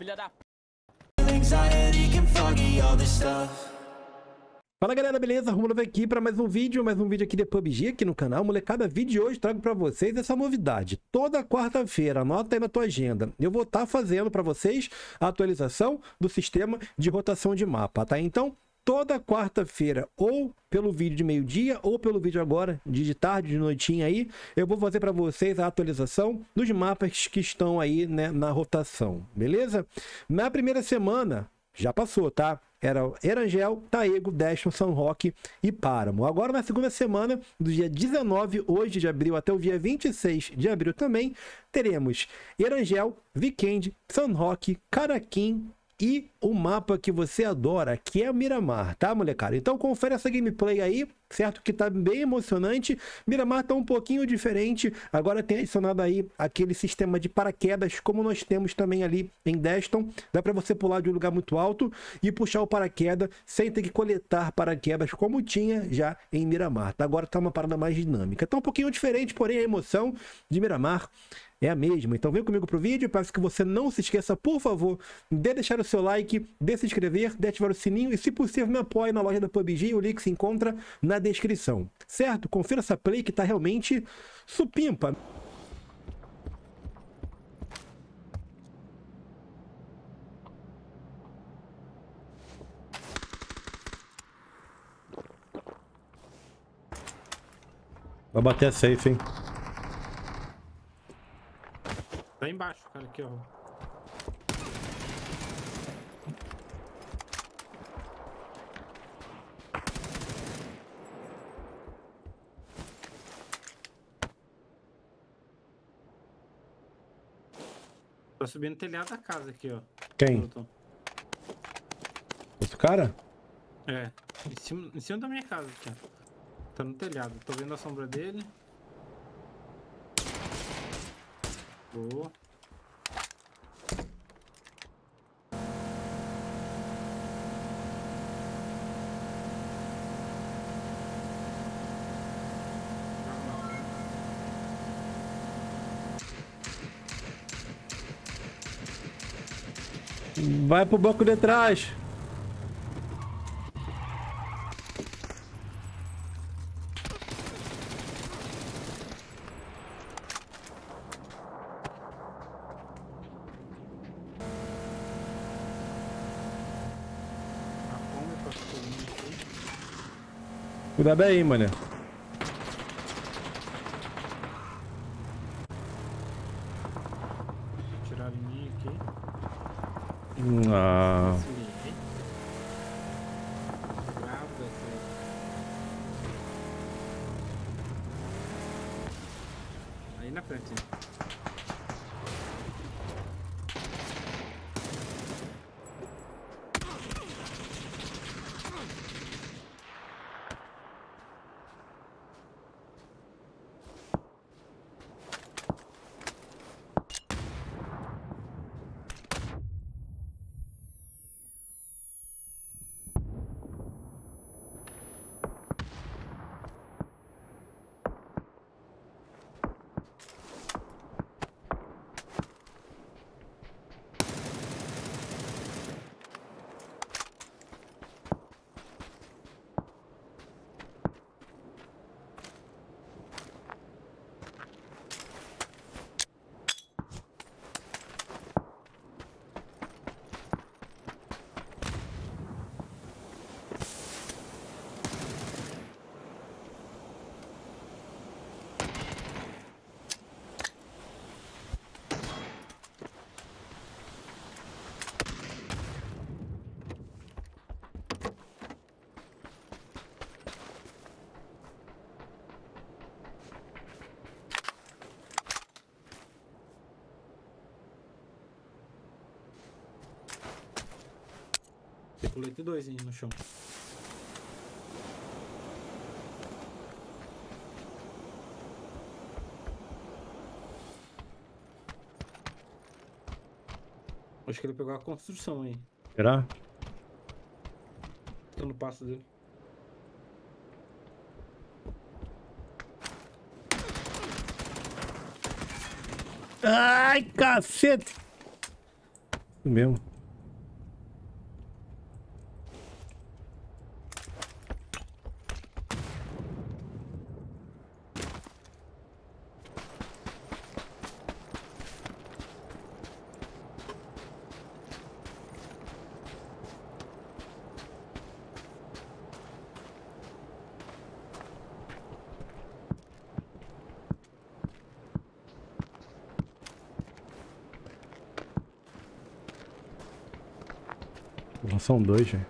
filha da... Fala galera, beleza? Romulo aqui para mais um vídeo aqui de PUBG aqui no canal. Molecada, vídeo de hoje trago para vocês essa novidade. Toda quarta-feira, anota aí na tua agenda, eu vou estar fazendo para vocês a atualização do sistema de rotação de mapa, tá? Então, toda quarta-feira, ou pelo vídeo de meio-dia, ou pelo vídeo agora, de tarde, de noitinha aí, eu vou fazer para vocês a atualização dos mapas que estão aí, né, na rotação, beleza? Na primeira semana, já passou, tá? Era Erangel, Taego, Deston, São Roque e Páramo. Agora, na segunda semana, do dia 19 hoje de abril até o dia 26 de abril também, teremos Erangel, Weekend, São Roque, Caraquim e o mapa que você adora, que é o Miramar, tá, molecada? Então, confere essa gameplay aí, certo? Que tá bem emocionante. Miramar tá um pouquinho diferente. Agora tem adicionado aí aquele sistema de paraquedas, como nós temos também ali em Deston. Dá para você pular de um lugar muito alto e puxar o paraquedas sem ter que coletar paraquedas, como tinha já em Miramar, tá? Agora tá uma parada mais dinâmica. Tá um pouquinho diferente, porém a emoção de Miramar é a mesma. Então vem comigo pro vídeo. Peço que você não se esqueça, por favor, de deixar o seu like, de se inscrever, de ativar o sininho e, se possível, me apoie na loja da PUBG. O link se encontra na descrição, certo? Confira essa play que tá realmente supimpa. Vai bater a safe, hein? Tá embaixo, cara, aqui, ó. Tá subindo o telhado da casa aqui, ó. Quem? Esse cara? É, em cima da minha casa aqui, ó. Tá no telhado, tô vendo a sombra dele. Boa. Vai pro banco de trás. Cuida bem aí, mané. Tirar em mim aqui. Ah. Aí na frente. Tem colete 2 aí no chão. Acho que ele pegou a construção aí. Será? Tô no passo dele. Ai, cacete! Mesmo. São dois, velho.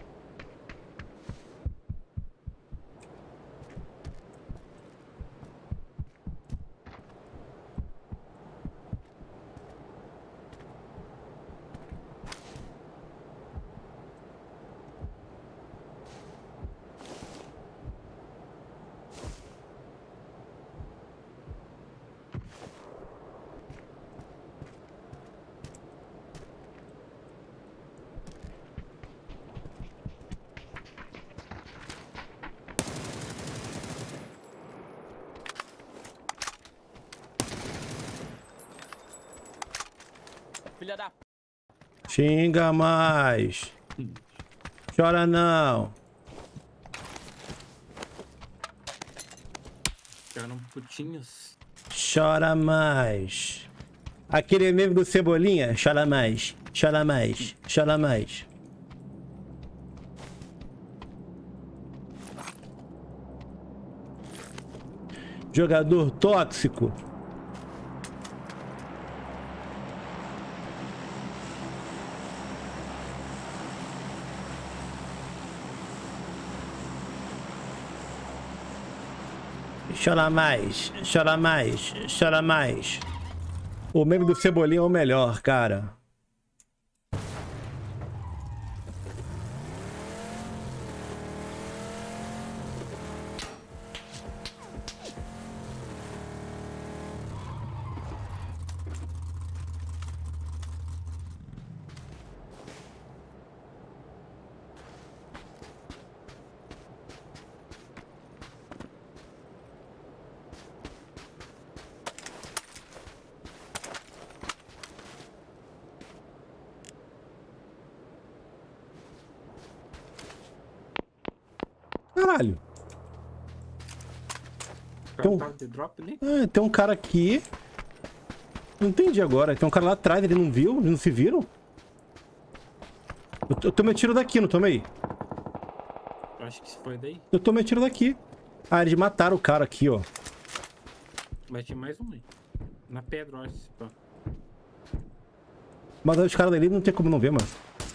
Filha da... Xinga mais. Chora não. Eram putinhos. Chora mais. Aquele meme do Cebolinha. Chora mais. Chora mais. Chora mais. Jogador tóxico. Chora mais, chora mais, chora mais. O meme do Cebolinha é o melhor, cara. Caralho. Tem um cara aqui. Não entendi agora. Tem um cara lá atrás, ele não viu? Eles não se viram? Eu tomei tiro daqui, não tomei? Eu acho que foi daí. Eu tomei tiro daqui. Ah, eles mataram o cara aqui, ó. Mas tinha mais um aí. Na pedra, eu acho. Pô. Mas os caras dali não tem como não ver, mano.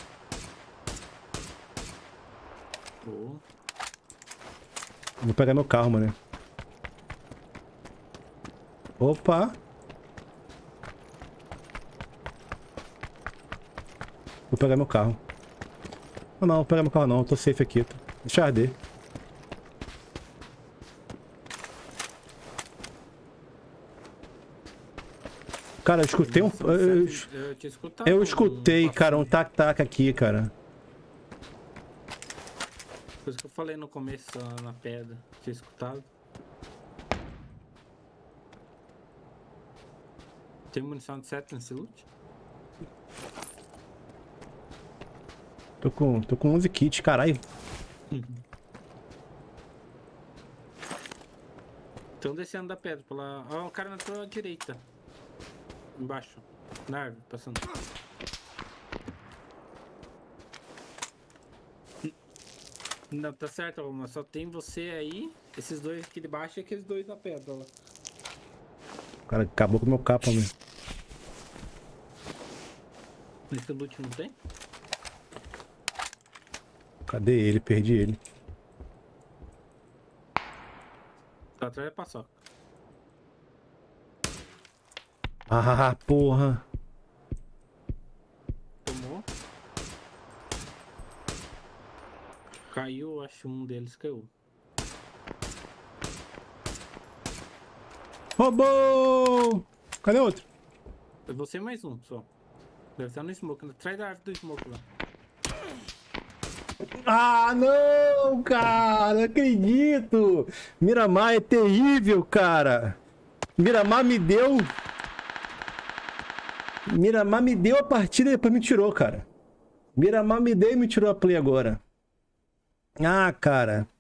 Oh. Vou pegar meu carro, mano. Opa. Vou pegar meu carro. Não, vou pegar meu carro não. Eu tô safe aqui. Deixa eu arder. Cara, eu escutei um... Eu escutei, cara, um tac-tac aqui, cara. Coisa que eu falei no começo, na pedra. Tinha escutado. Tem munição de 7 nesse loot? Tô com 11 kits, caralho. Estão descendo da pedra pra lá. Ó, o cara na tua direita. Embaixo. Na árvore, passando. Não, tá certo, mas só tem você aí, esses dois aqui de baixo e aqueles dois na pedra lá. O cara acabou com o meu capa, meu. Nesse loot não tem? Cadê ele? Perdi ele. Tá atrás da paçoca. Ah, porra. Tomou. Caiu, acho um deles caiu. Roubou! Cadê outro? É você mais um só. Deve estar no smoke, atrás da árvore do smoke lá. Ah, não, cara, não acredito. Miramar é terrível, cara. Miramar me deu... Miramar me deu a partida e depois me tirou, cara. Miramar me deu e me tirou a play agora. Ah, cara.